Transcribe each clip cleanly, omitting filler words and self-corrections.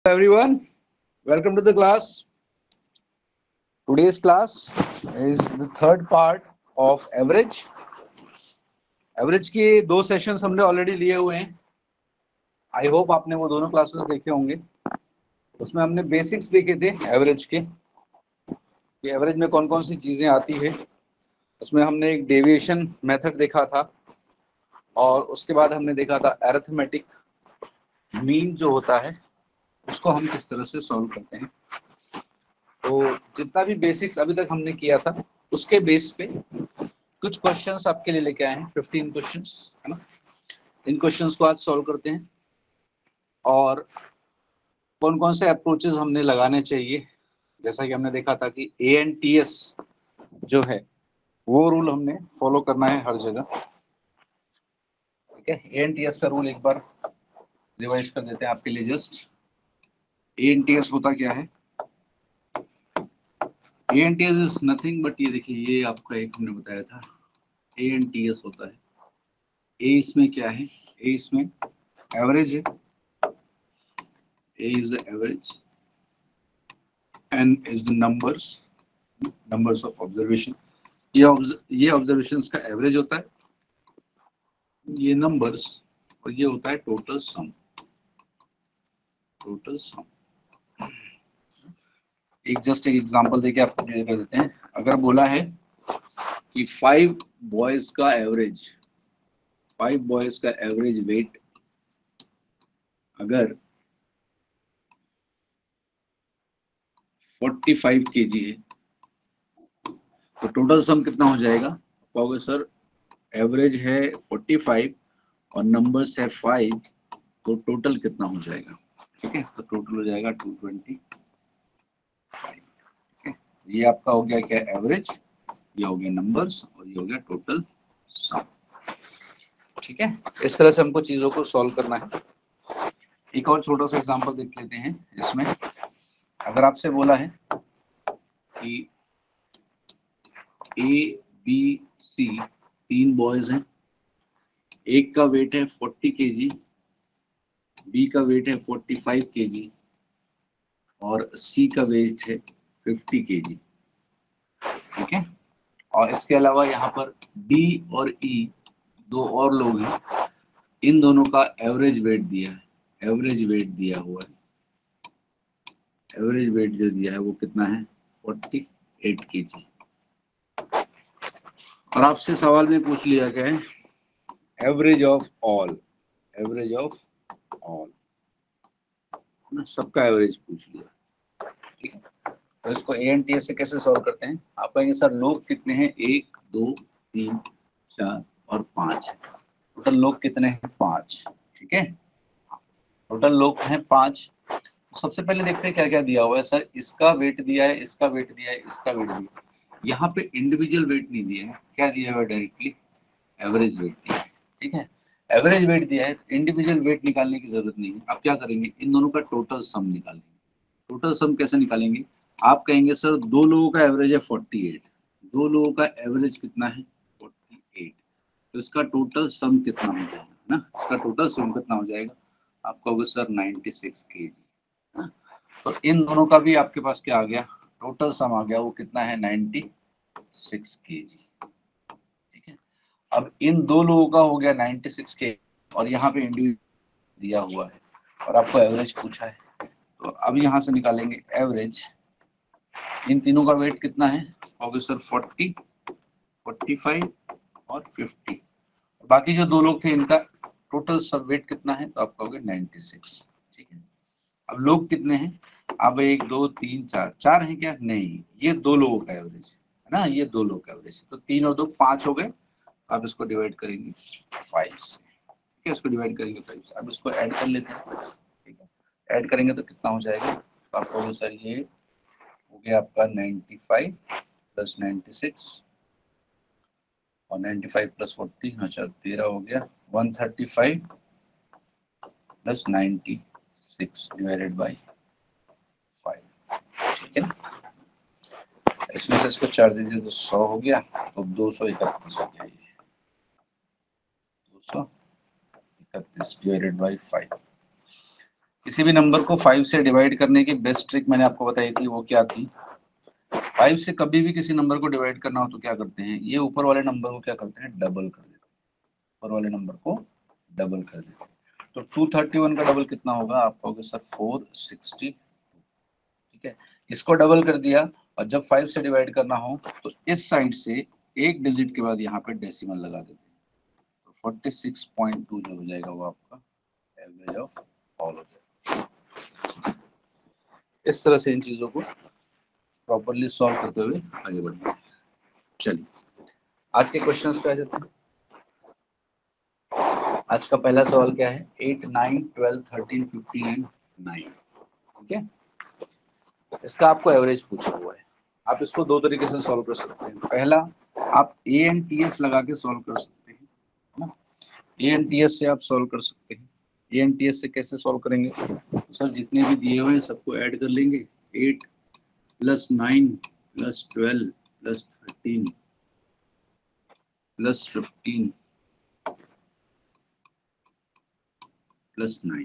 Everyone, welcome to the class. Today's class is the third part of average. Average के दो sessions हमने already लिए हुए हैं. आई होप आपने वो दोनों क्लासेस देखे होंगे. उसमें हमने बेसिक्स देखे थे एवरेज के, कि एवरेज में कौन कौन सी चीजें आती है. उसमें हमने एक डेविएशन मेथड देखा था और उसके बाद हमने देखा था अरिथमेटिक मीन जो होता है उसको हम किस तरह से सॉल्व करते हैं. तो जितना भी बेसिक्स अभी तक हमने किया था उसके बेस पे कुछ क्वेश्चंस आपके लिए लेके आए हैं. 15 क्वेश्चंस है ना. इन क्वेश्चंस को आज सॉल्व करते हैं और कौन कौन से अप्रोचेस हमने लगाने चाहिए. जैसा कि हमने देखा था कि ANTS जो है वो रूल हमने फॉलो करना है हर जगह. ठीक है, ANTS का रूल एक बार रिवाइज कर देते हैं आपके लिए. जस्ट ANTS होता क्या है. ANTS इज नथिंग बट, ये देखिए, ये आपका एक हमने बताया था. ANTS होता है, ए इसमें क्या है, ए इसमें एवरेज है. A is the average, N is the numbers of observation. ये ऑब्जर्वेशंस का एवरेज होता है, ये नंबर्स, और ये होता है टोटल सम. जस्ट एक एग्जांपल देके आपको क्लियर कर देते हैं. अगर बोला है कि 5 बॉयज का एवरेज वेट अगर 45 kg है तो टोटल सम कितना हो जाएगा. कहोगे सर एवरेज है 45 और नंबर्स है 5, तो टोटल कितना हो जाएगा. ठीक है, तो टोटल हो जाएगा 225. ठीक है, ये आपका हो गया क्या, एवरेज. ये हो गया नंबर्स और ये हो गया टोटल सम. ठीक है, इस तरह से हमको चीजों को सॉल्व करना है. एक और छोटा सा एग्जांपल देख लेते हैं. इसमें अगर आपसे बोला है कि ABC 3 बॉयज हैं, एक का वेट है 40 kg, बी का वेट है 45 kg और सी का वेट है 50 kg. ठीक है, और इसके अलावा यहाँ पर डी और ई दो और लोग हैं. इन दोनों का एवरेज वेट दिया है. एवरेज वेट दिया हुआ है. एवरेज वेट जो दिया है वो कितना है, 48 kg. और आपसे सवाल में पूछ लिया गया है average of all. Average of all ना, सबका एवरेज पूछ लिया. ठीक है, तो इसको ANTS से कैसे सॉल्व करते हैं. आप कहेंगे सर लोग कितने हैं, 1 2 3 4 और 5. टोटल लोग कितने हैं, 5. ठीक है, टोटल लोग हैं 5. सबसे पहले देखते हैं क्या क्या दिया हुआ है. सर इसका वेट दिया है, इसका वेट दिया है, इसका वेट दिया है. यहाँ पे इंडिविजुअल वेट नहीं दिया है. क्या दिया हुआ है, डायरेक्टली एवरेज वेट दिया है. ठीक है, एवरेज वेट दिया है, इंडिविजुअल वेट निकालने की जरूरत नहीं है. आप क्या करेंगे, इन दोनों का टोटल सम निकालेंगे. टोटल सम कैसे निकालेंगे. आप कहेंगे सर दो लोगों का एवरेज है 48, दो लोगों का एवरेज कितना है 48, तो इसका टोटल सम कितना हो जाएगा ना. इसका टोटल सम कितना हो जाएगा, आप कहोगे सर 96 kg. तो इन दोनों का भी आपके पास क्या आ गया, टोटल सम आ गया. वो कितना है, 96 kg. ठीक है, अब इन दो लोगों का हो गया 96 kg और यहाँ पे इंडिविजुअल दिया हुआ है और आपको एवरेज पूछा है. तो अब यहाँ से निकालेंगे एवरेज. इन तीनों का वेट कितना है, कहोगे सर 40, 45 और 50. बाकी जो दो लोग थे इनका टोटल सब वेट कितना है, तो आप कहोगे 96. ठीक है, अब लोग कितने हैं, अब 1 2 3 4, 4 है क्या, नहीं, ये दो लोगों का एवरेज है ना. ये दो लोगों का एवरेज, तो 3 और 2 5 हो गए. आप इसको डिवाइड करेंगे 5 से. ठीक है, इसको डिवाइड करेंगे 5 से. अब इसको ऐड कर लेते हैं. ठीक है, ऐड करेंगे तो कितना हो जाएगा, तो आप कहोगे सर ये हो गया आपका 95 प्लस 96 और 95 प्लस 40, अच्छा 13 हो गया. 135 प्लस 96 डिवाइडेड बाई 5. ठीक है, इसमें से इसको 4 दीजिए तो 100 हो गया. तो 231 हो गया. ये 231 डिवाइडेड बाई 5. किसी भी नंबर को 5 से डिवाइड करने की बेस्ट ट्रिक मैंने आपको बताई थी, वो क्या थी? 5 से कभी भी किसी नंबर को डिवाइड करना हो तो क्या करते हैं, ये ऊपर वाले नंबर को क्या करते हैं, डबल कर देते हैं, ऊपर वाले नंबर को डबल कर देते हैं। तो 231 का डबल कितना होगा, आप कहोगे सर 460, ठीक है, इसको डबल कर दिया। और जब 5 से डिवाइड करना हो तो इस साइड से एक डिजिट के बाद यहाँ पे डेसिमल लगा देते हैं, तो 46.2 जो हो जाएगा वो आपका एवरेज ऑफ ऑल हो जाएगा। इस तरह से इन चीजों को प्रॉपरली सॉल्व करते हुए आगे बढ़ेंगे। चलिए आज के क्वेश्चंस पे आ जाते हैं। आज का पहला सवाल क्या है, 8, 9, 12, 13, 15 एंड 9, ठीक है। इसका आपको एवरेज पूछा हुआ है। आप इसको दो तरीके से सॉल्व कर सकते हैं। पहला, आप ए एंड टी एस लगा के सॉल्व कर सकते हैं ना, ए एंड टी एस से आप सॉल्व कर सकते हैं। ए एंड टी एस से कैसे सॉल्व करेंगे, तो सर जितने भी दिए हुए हैं सबको ऐड कर लेंगे, 8 plus 9 plus 12 plus 13 plus 15 plus 9,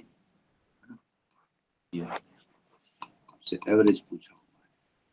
ये आपसे एवरेज पूछा हुआ है,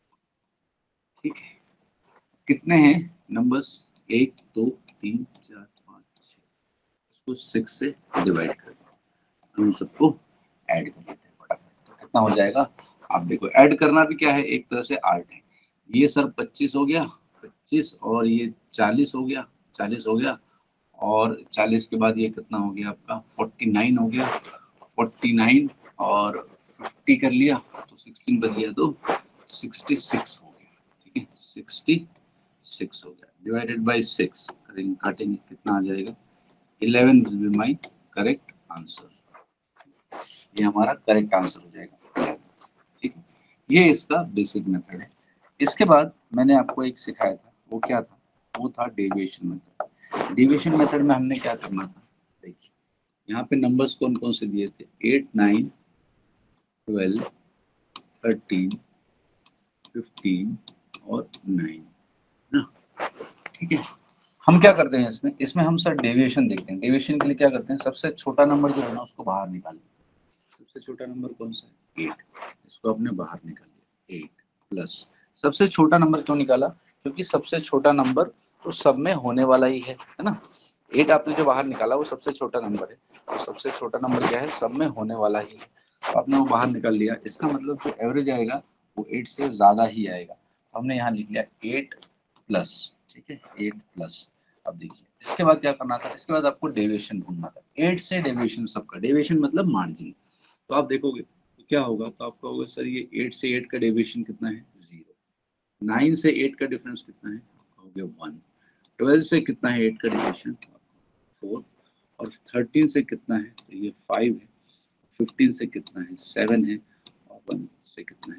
ठीक है। कितने हैं नंबर्स, 1, 2, 3, 4, 5, 6, इसको 6 से डिवाइड कर दो, हम सबको ऐड कर लेते हैं फटाफट। तो कितना हो जाएगा, आप देखो ऐड करना भी क्या है, एक तरह से आर्ट है। ये सर 25 हो गया, 25 और ये 40 हो गया, 40 हो गया, और 40 के बाद ये कितना हो गया आपका 49 हो गया, 49 और 50 कर लिया तो 16 बच गया, तो 66 हो गया, ठीक है, 66 हो गया, डिवाइडेड बाय 6 करेंगे, काटेंगे, कितना आ जाएगा, 11 will be my correct answer. ये हमारा करेक्ट आंसर हो जाएगा, ठीक है। ये इसका बेसिक मेथड है। इसके बाद मैंने आपको एक सिखाया था, वो क्या था, वो था डेविएशन मेथड। डेविएशन मेथड में हमने क्या करना था, देखिए यहाँ पे नंबर्स कौन कौन से दिए थे, 8, 9, 12, 13, 15 और 9 ना, ठीक है। हम क्या करते हैं इसमें, हम सर डेविएशन देखते हैं। डेविएशन के लिए क्या करते हैं, सबसे छोटा नंबर जो है ना उसको बाहर निकाल लेते हैं। सबसे छोटा नंबर कौन सा है, 8, इसको आपने बाहर निकाल लिया, 8 प्लस, सबसे छोटा नंबर क्यों निकाला, क्योंकि सबसे छोटा नंबर तो सब में होने वाला ही है ना। 8 आपने जो बाहर निकाला वो सबसे छोटा नंबर है, तो सबसे छोटा नंबर क्या है, सब में होने वाला ही है, तो आपने वो बाहर निकाल लिया। इसका मतलब जो एवरेज आएगा वो 8 से ज्यादा ही आएगा, तो हमने यहाँ लिख लिया 8 प्लस, ठीक है, 8 प्लस। अब देखिए इसके बाद क्या करना था, इसके बाद आपको डेविएशन ढूंढना था, 8 से डेविएशन, सबका डेविएशन मतलब मार्जिन। तो आप देखोगे तो क्या होगा, तो आपका होगा सर ये 8 से 8 का डेविएशन कितना है, 0, 9 से 8 का डिफरेंस कितना है, हो गया 1, 12 से कितना है 8 का डेविएशन 4, और 13 से कितना है, तो ये 5 है, 15 से कितना है 7 है, और 1 से कितना है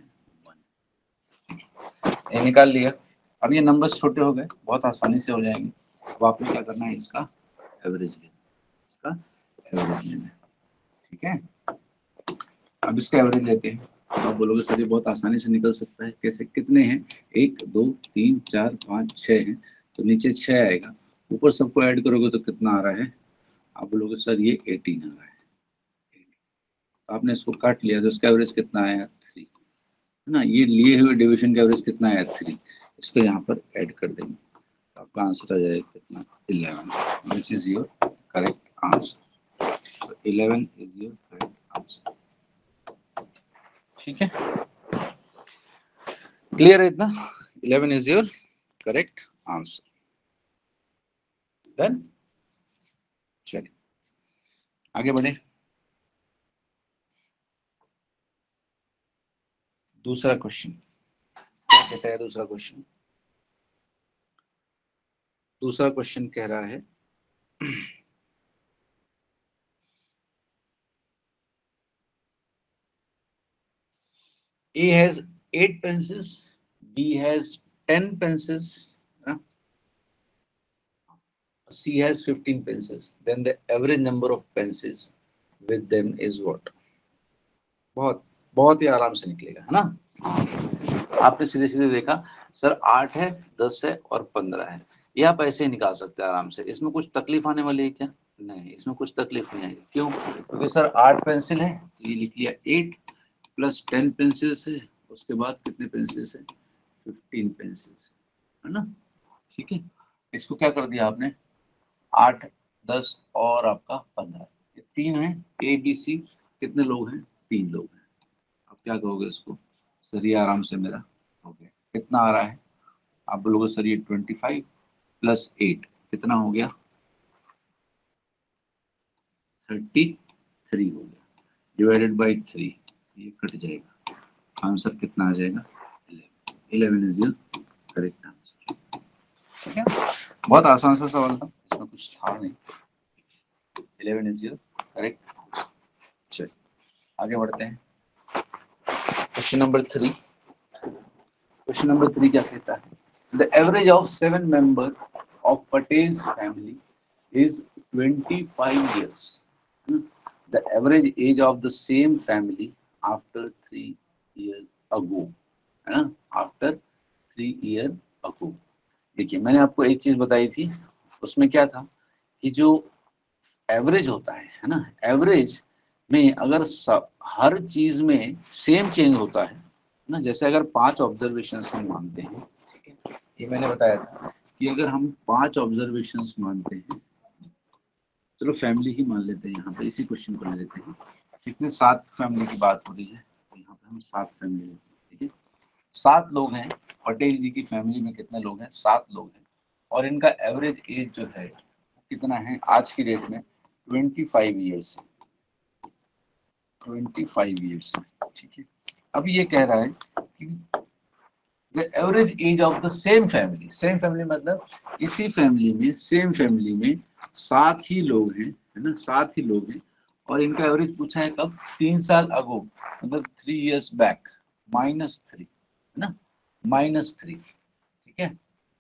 1, ये निकाल लिया। अब ये नंबर्स छोटे हो गए, बहुत आसानी से हो जाएंगे। तो आपने क्या करना है, इसका एवरेज लेना, इसका एवरेज लेना है, ठीक है। अब इसका एवरेज लेते हैं, तो आप बोलोगे सर ये बहुत आसानी से निकल सकता है, कैसे, कितने हैं, 1, 2, 3, 4, 5, 6 हैं, तो नीचे 6 आएगा, ऊपर सबको ऐड करोगे तो कितना आ रहा है, आप बोलोगे सर ये 18 आ रहा है। आपने इसको काट लिया तो इसका एवरेज कितना आया, 3, है ना। ये लिए हुए डिवीजन का एवरेज कितना आया, 3, इसको यहाँ पर ऐड कर देंगे, तो आपका आंसर आ जाएगा कितना, 11, which is your correct answer. 11 is your correct answer, ठीक है, क्लियर है इतना, 11 is your correct answer. Done, चलिए आगे बढ़े। दूसरा क्वेश्चन क्या कहता है, दूसरा क्वेश्चन, दूसरा क्वेश्चन कह रहा है A has 8 pencils, B has 10 pencils, C has 15 pencils. Then the average number of pencils with them is what? बहुत बहुत ही आराम से निकलेगा, है ना। आपने सीधे सीधे देखा, सर 8 है, 10 है और 15 है, ये आप ऐसे ही निकाल सकते हैं आराम से, इसमें कुछ तकलीफ आने वाली है क्या, नहीं, इसमें कुछ तकलीफ नहीं आएगी। क्यों? क्योंकि सर 8 पेंसिल है तो ये लिख लिया 8 प्लस 10 पेंसिल से, उसके बाद कितने पेंसिल से? 15 पेंसिल से, है ना? ठीक है, इसको क्या कर दिया आपने? 8 10 और आपका 15, ये 3 है। ए बी सी कितने लोग हैं? 3 लोग हैं। अब क्या कहोगे इसको? सर ये आराम से मेरा हो गया। कितना आ रहा है? आप बोलोगे सर ये 25 प्लस 8 कितना हो गया? 33 हो गया, डिवाइडेड बाई 3, ये कट जाएगा, आंसर कितना आ जाएगा? 11 इज योर करेक्ट आंसर। ठीक है, बहुत आसान सा सवाल था, इसमें कुछ था नहीं। 11 इज योर करेक्ट आंसर। चलिए आगे बढ़ते हैं। Question number 3। क्वेश्चन नंबर 3 क्या कहता है? The average of 7 member of Patels family is 25 years. The average age of the same family after 3 years ago, है ना? After 3 years ago. देखिए मैंने आपको एक चीज बताई थी, उसमें क्या था कि जो एवरेज होता है ना, एवरेज में अगर हर चीज में सेम चेंज होता है ना, जैसे अगर 5 ऑब्जर्वेशंस हम मानते हैं, ठीक है, ये मैंने बताया था कि अगर हम 5 ऑब्जर्वेशंस मानते हैं, चलो फैमिली ही मान लेते हैं, यहाँ पे इसी क्वेश्चन को ले लेते हैं। कितने? 7 फैमिली की बात हो रही है, तो यहाँ पे हम 7 फैमिली लेते हैं। ठीक है, 7 लोग हैं, पटेल जी की फैमिली में कितने लोग हैं? 7 लोग हैं, और इनका एवरेज एज जो है कितना है आज की डेट में? 25 ईयर्स है, 25 ईयर्स है। ठीक है, अब ये कह रहा है कि the average age of the same family, same family मतलब इसी फैमिली में, सेम फैमिली में 7 ही लोग हैं, है ना? 7 ही लोग हैं, और इनका एवरेज पूछा है कब? 3 साल अगो, मतलब 3 इयर्स बैक, -3, है ना? -3। ठीक है,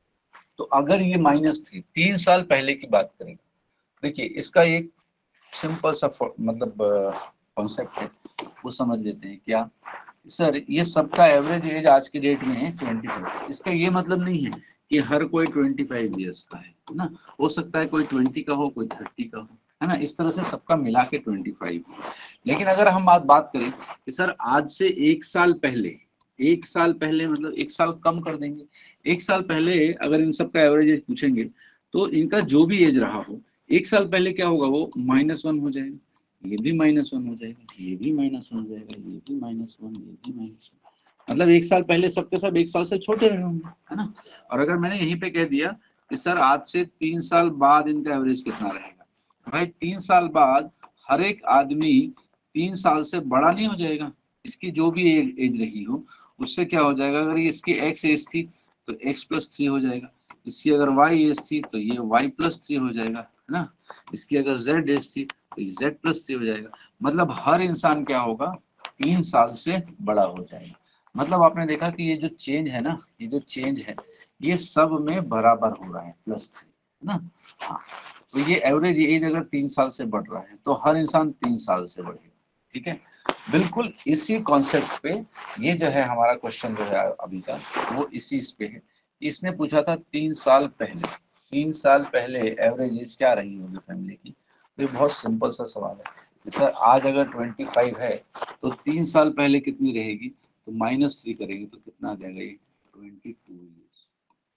तो अगर ये -3 3 साल पहले की बात करें, देखिए इसका एक सिंपल सा मतलब कॉन्सेप्ट है, वो समझ लेते हैं। क्या सर? ये सबका एवरेज एज आज की डेट में है 25। इसका ये मतलब नहीं है कि हर कोई 25 ईयर्स का है ना? हो सकता है कोई 20 का हो, कोई 30 का हो, है ना? इस तरह से सबका मिला के 25। लेकिन अगर हम बात करें कि सर आज से 1 साल पहले, 1 साल पहले मतलब 1 साल कम कर देंगे, 1 साल पहले अगर इन सबका एवरेज एज पूछेंगे तो इनका जो भी एज रहा हो 1 साल पहले क्या होगा? वो -1 हो जाएगा, ये भी -1 हो जाएगा, ये भी -1 हो जाएगा, ये भी -1, ये भी -1, मतलब 1 साल पहले सबके सब 1 साल से छोटे रहे होंगे, है ना? और अगर मैंने यहीं पे कह दिया कि सर आज से 3 साल बाद इनका एवरेज कितना रहेगा, भाई 3 साल बाद हर एक आदमी 3 साल से बड़ा नहीं हो जाएगा? इसकी जो भी एज रही हो उससे क्या हो जाएगा? अगर ये इसकी एक्स एज थी तो x+3 हो जाएगा, इसकी अगर y एज थी तो ये y+3 हो जाएगा, है ना? इसकी अगर z एज थी तो z+3 हो जाएगा। मतलब हर इंसान क्या होगा? 3 साल से बड़ा हो जाएगा। मतलब आपने देखा कि ये जो चेंज है ना, ये जो चेंज है ये सब में बराबर हो रहा है, +3, है ना? हाँ, तो ये एवरेज एज अगर 3 साल से बढ़ रहा है तो हर इंसान 3 साल से बढ़ेगा। ठीक है, बिल्कुल इसी कॉन्सेप्ट पे ये जो है हमारा क्वेश्चन जो है अभी का, वो इसी पे है। इसने पूछा था 3 साल पहले, 3 साल पहले एवरेज एज क्या रही होगी फैमिली की? तो ये बहुत सिंपल सा सवाल है। सर आज अगर 25 है तो 3 साल पहले कितनी रहेगी? तो -3 करेंगे तो कितना आ जाएगा? ये 22 years.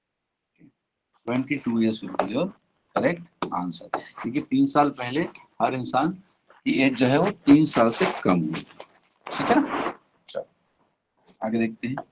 22 years will be your correct answer, क्योंकि 3 साल पहले हर इंसान की एज जो है वो 3 साल से कम हुई। ठीक है ना? चलो आगे देखते हैं।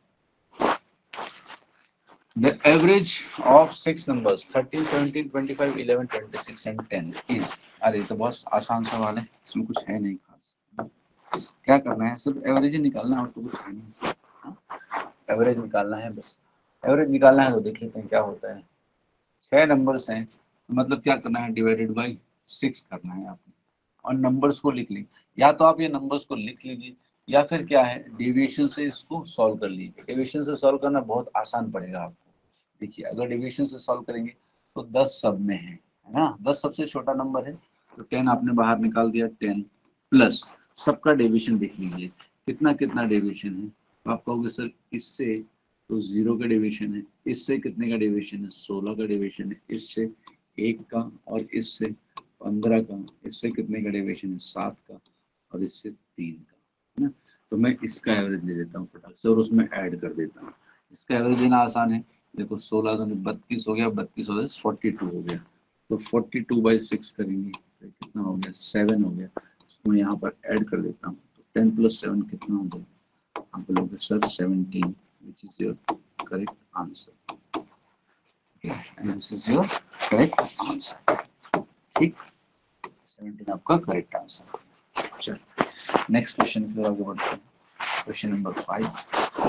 The average of 6 numbers 13, 17, 25, 11, 26 and 10 is, अरे तो बहुत आसान सवाल है, इसमें कुछ है नहीं खास। क्या करना है? सिर्फ एवरेज ही निकालना है, और तो कुछ है नहीं। एवरेज निकालना है बस, एवरेज निकालना है। तो देख लेते हैं क्या होता है। 6 नंबर्स हैं, मतलब क्या करना है? डिवाइडेड बाई 6 करना है आपको, और नंबर्स को लिख लीजिए। या तो आप ये नंबर्स को लिख लीजिए, या फिर क्या है, डेविएशन से इसको सॉल्व कर लीजिए। डेविएशन से सॉल्व करना बहुत आसान पड़ेगा आपको। देखिए अगर डिवीजन से सॉल्व करेंगे तो 10 सब में है ना? 10 सबसे छोटा नंबर है, तो 10 आपने बाहर निकाल दिया, 10 प्लस सबका डेविएशन देख लीजिए, कितना कितना डेविएशन है। तो आप कहोगे सर इससे तो 0 का डेविएशन है, इससे कितने का डेविएशन है? 16 का डेविएशन है, इससे 1 का, और इससे 15 का, इससे कितने का डेविएशन है 7 का, और इससे 3 का, है ना। तो मैं इसका एवरेज ले लेता हूँ फटाक से और उसमें ऐड कर देता हूँ। इसका एवरेज लेना आसान है, देखो 16 तो 32 हो गया, 32 हो गया 42 हो गया, तो 42/6 करेंगे तो कितना हो गया 7 हो गया, इसको मैं यहाँ पर ऐड कर देता हूँ, तो 10 + 7 कितना हो गया, आप बोलोगे sir 17, which is your correct answer, and this is your correct answer, ठीक, 17 आपका करेक्ट आंसर। चल नेक्स्ट क्वेश्चन की ओर आगे बढ़ते हैं, क्वेश्चन नंबर 5।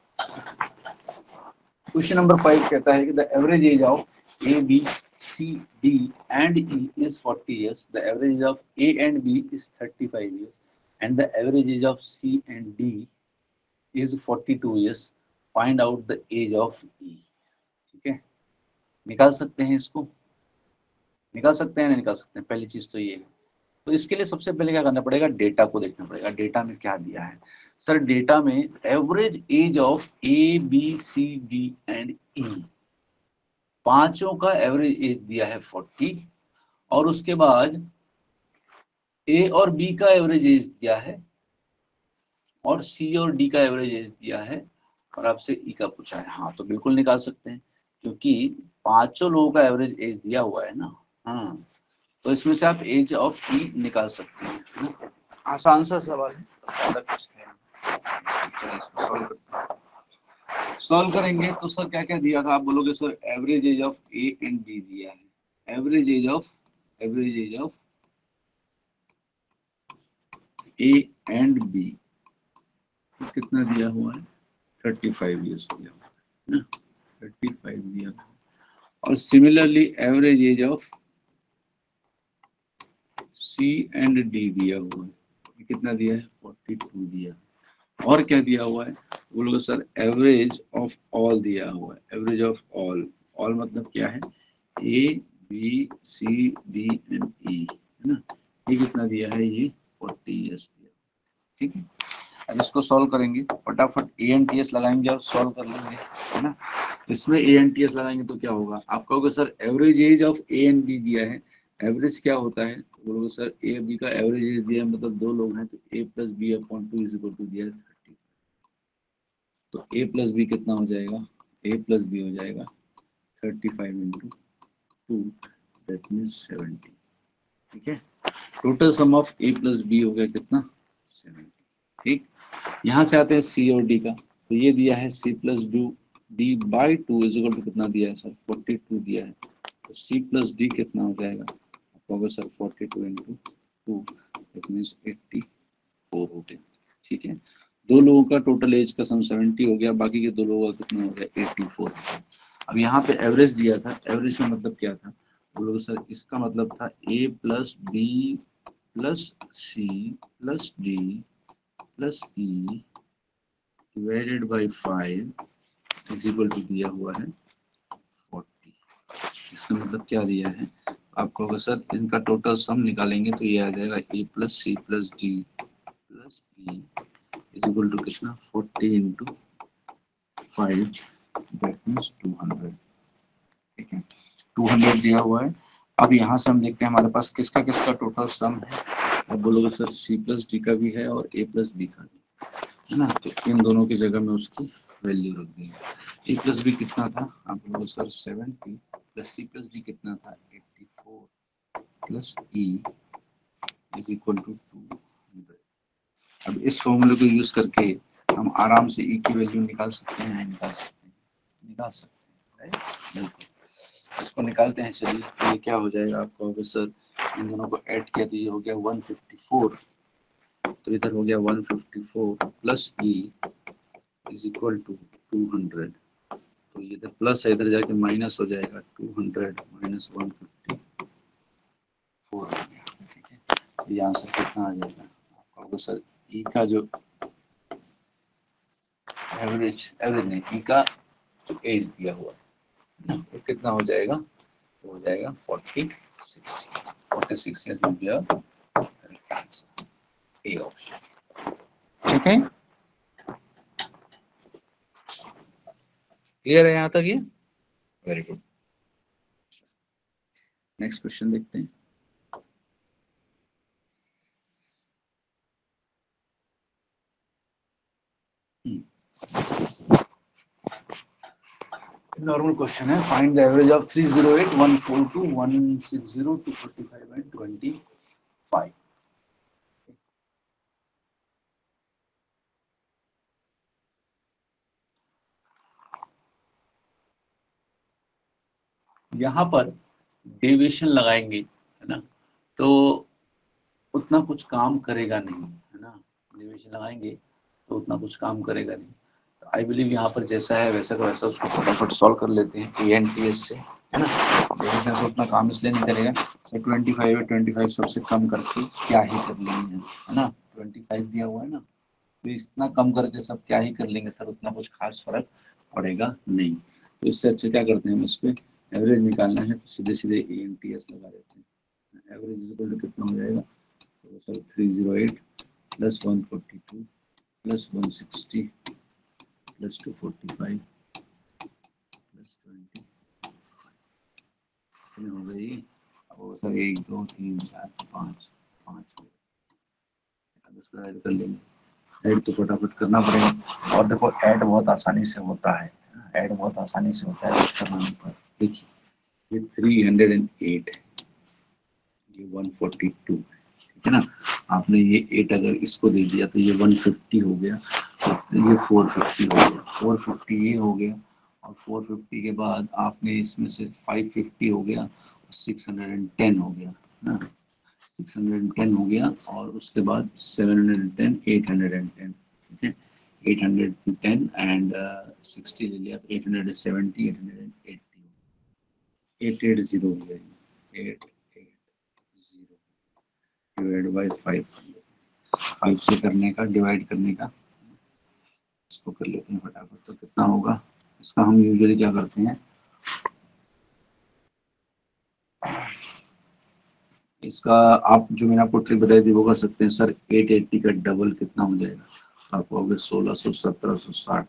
क्वेश्चन नंबर 5 कहता है कि the average age of A B C D and E is 40 years, the average of A and B is 35 years, and the average age of C and D is 42 years. Find out the age of E. ठीक है, निकाल सकते हैं इसको, निकाल सकते हैं, नहीं निकाल सकते हैं, पहली चीज तो ये है। तो इसके लिए सबसे पहले क्या करना पड़ेगा, डेटा को देखना पड़ेगा, डेटा में क्या दिया है। सर डेटा में average age of A B C D and E, पांचों का एवरेज एज दिया है 40, और उसके बाद ए और बी का एवरेज एज दिया है, और सी और डी का एवरेज एज दिया है, और आपसे ई का पूछा है। हाँ तो बिल्कुल निकाल सकते हैं, क्योंकि पांचों लोगों का एवरेज एज दिया हुआ है ना। हाँ तो इसमें से आप एज ऑफ ई निकाल सकते हैं, आसान सा सवाल है, ज्यादा कुछ है। चलिए इसको सॉल्व करते हैं। सॉल्व करेंगे तो सर क्या क्या दिया था, आप बोलोगे sir average age of A and B दिया है, average age of A and B कितना दिया हुआ है, 35 ईयर्स दिया हुआ है ना, 35 दिया हुआ है। और similarly average age of C and D दिया हुआ है, कितना दिया है 42 दिया है। और क्या दिया हुआ है, बोलोगे सर एवरेज ऑफ ऑल दिया हुआ है, एवरेज ऑफ ऑल, ऑल मतलब क्या है, A B C D and E, है ना, ये कितना दिया है, ये 40 ईयर्स दिया, ठीक है। अब इसको सॉल्व करेंगे, फटाफट ए एन टी एस लगाएंगे और सॉल्व कर लेंगे, है ना। इसमें ए एन टी एस लगाएंगे तो क्या होगा, आप कहोगे sir average age of A and B दिया है, एवरेज क्या होता है, तो बोलोगे सर ए बी का एवरेज एज दिया है, मतलब दो लोग हैं, तो A plus B upon 2 is equal to दिया है 30, तो ए प्लस बी कितना हो जाएगा, ए प्लस बी हो जाएगा 35 इंटू 2, दैट मीन्स 70, ठीक है। Total sum of A plus B हो गया कितना 70, ठीक। यहाँ से आते हैं सी और डी का, तो ये दिया है C plus D by 2 is equal to कितना दिया है सर 42 दिया है, तो सी प्लस डी कितना हो जाएगा, होगा सर 42 इंटू 2, दैट मीन्स 84 हो गया, ठीक है। दो लोगों का टोटल एज का सम 70 हो गया, बाकी के दो लोगों का कितना हो गया 84। अब यहाँ पे एवरेज दिया था, एवरेज का मतलब क्या था, बोलोगे सर इसका मतलब था A plus B plus C plus D plus E divided by 5 is equal to दिया हुआ है 40। इसका मतलब क्या दिया है, आपको अगर सर इनका टोटल सम निकालेंगे तो ये आ जाएगा A plus C plus D plus E is equal to कितना 40 इंटू 5, दैट मीन्स 200, ठीक है। 200 दिया हुआ है। अब यहाँ से हम देखते हैं हमारे पास किसका किसका टोटल सम है, अब बोलोगे सर सी प्लस डी का भी है और ए प्लस बी का भी है ना, तो इन दोनों की जगह में उसकी वैल्यू रख देंगे। ए प्लस बी कितना था, आप बोलोगे sir 70 plus C plus D कितना था 84 plus E is equal to 200। अब इस फॉर्मूले को यूज करके हम आराम से ई की वैल्यू निकाल सकते हैं, निकाल सकते हैं, निकाल सकते हैं, राइट, बिल्कुल। इसको निकालते हैं, चलिए तो ये क्या हो जाएगा, आपको अगर सर इन दोनों को ऐड किया तो ये हो गया 154, तो इधर हो गया 154 plus E is equal to 200, तो ये इधर प्लस है, इधर जाके माइनस हो जाएगा, 200 माइनस 154 हो गया, ठीक है। तो ये आंसर कितना आ जाएगा, आपको सर ई का जो एवरेज नहीं, ई का जो एज दिया हुआ है ना, तो कितना हो जाएगा, तो हो जाएगा 46 इयर्स में दिया करेक्ट आंसर, ए ऑप्शन, ठीक है। क्लियर है यहाँ तक ये, वेरी गुड। नेक्स्ट क्वेश्चन देखते हैं, नॉर्मल क्वेश्चन है, find the average of 308, 142, 160, 245 and 25। यहाँ पर डेविएशन लगाएंगे, है ना, तो उतना कुछ काम करेगा नहीं, है ना। डेविएशन लगाएंगे तो उतना कुछ काम करेगा नहीं। तो आई बिलीव यहाँ पर जैसा है वैसा का वैसा उसको फटाफट सॉल्व कर लेते हैं ANTS से, है ना। डेविएशन से उतना काम इसलिए नहीं करेगा, तो 25 है, 25 सबसे कम करके क्या ही कर लेंगे, है ना। 25 दिया हुआ है ना, तो इतना कम करके सब क्या ही कर लेंगे सर, उतना कुछ खास फर्क पड़ेगा नहीं। तो इससे अच्छे क्या करते हैं, हम इस पे एवरेज निकालना है तो सीधे सीधे ANTS लगा देते हैं। एवरेज इक्वल टू कितना हो जाएगा, तो sir 308 plus 142 plus 160 plus 245 plus 20 हो गई। अब सर 1 2 3 4 5 5 इसको ऐड कर लेंगे। ऐड तो फटाफट करना पड़ेगा, और देखो ऐड बहुत आसानी से होता है, ऐड बहुत आसानी से होता है, कुछ करना नहीं पड़ता। देखिए ये 308 है, ये 142, ठीक है ना। आपने ये 8 अगर इसको दे दिया तो ये 150 हो गया, तो ये 450 हो गया, 450 ये हो गया, और 450 के बाद आपने इसमें से 550 हो गया, 610 हो गया ना, 610 हो गया, और उसके बाद 710, 810, ठीक है। 810 एंड 60 ले लिया तो 870, 880, 880 हो गया, 880 डिवाइड बाई 500, 5 से करने का, डिवाइड करने का, इसको कर लेते हैं फटाफट, तो कितना होगा। इसका हम यूजुअली क्या करते हैं, इसका आप जो मैंने आपको ट्रिक बताई थी वो कर सकते हैं सर। 880 का डबल कितना हो जाएगा, आप कहोगे 1600, 1760,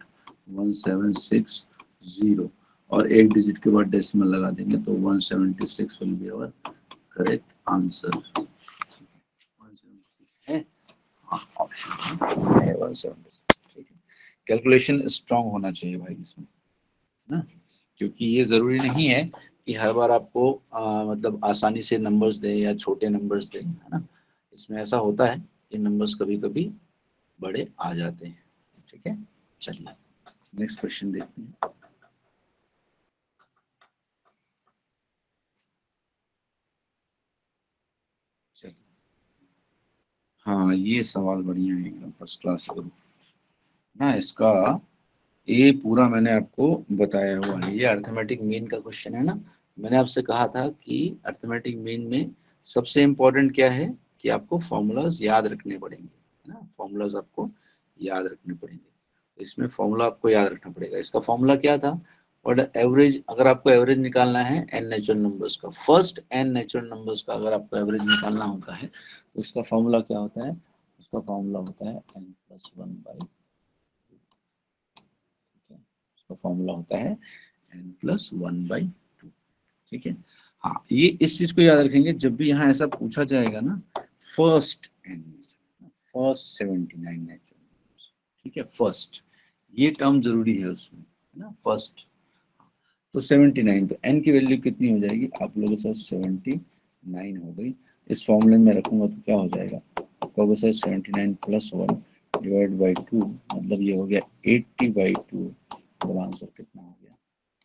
1760, और एक डिजिट के बाद डेसिमल लगा देंगे तो 176 will be our correct answer. 176 है, ऑप्शन है 176, ठीक है। कैलकुलेशन स्ट्रांग होना चाहिए भाई इसमें, ना, क्योंकि ये जरूरी नहीं है कि हर बार आपको मतलब आसानी से नंबर्स दे या छोटे नंबर्स दे, है ना। इसमें ऐसा होता है कि नंबर्स कभी कभी बड़े आ जाते हैं, ठीक है। चलिए नेक्स्ट क्वेश्चन देखते हैं। चलिए, हाँ ये सवाल बढ़िया है, एकदम फर्स्ट क्लास ना। इसका ये पूरा मैंने आपको बताया हुआ है, ये अर्थमेटिक मीन का क्वेश्चन है ना। मैंने आपसे कहा था कि अर्थमेटिक मीन में सबसे इम्पोर्टेंट क्या है कि आपको फॉर्मूलाज याद रखने पड़ेंगे, है ना। फॉर्मूलाज आपको याद रखने पड़ेंगे, तो इसमें फॉर्मूला आपको याद रखना पड़ेगा। इसका फॉर्मूला क्या था, और एवरेज, अगर आपको एवरेज निकालना है एन नेचुरल नंबर्स का, फर्स्ट एन नेचुरल नंबर्स का अगर आपको एवरेज निकालना होता है तो उसका फॉर्मूला क्या होता है, उसका फॉर्मूला होता है n+1/, उसका फॉर्मूला होता है n+1/2, ठीक है। हाँ ये इस चीज को याद रखेंगे, जब भी यहाँ ऐसा पूछा जाएगा ना, फर्स्ट एन, फर्स्ट 79 नेचुरल, ठीक है, फर्स्ट, ये टर्म जरूरी है उसमें, है ना, फर्स्ट। तो 79, तो n की वैल्यू कितनी हो जाएगी, आप लोगों के साथ 79 हो गई। इस फॉर्मूले में रखूंगा तो क्या हो जाएगा, आपको सर 79 + 1 डिवाइड बाई 2, मतलब ये हो गया 80/2, तो आंसर कितना हो गया,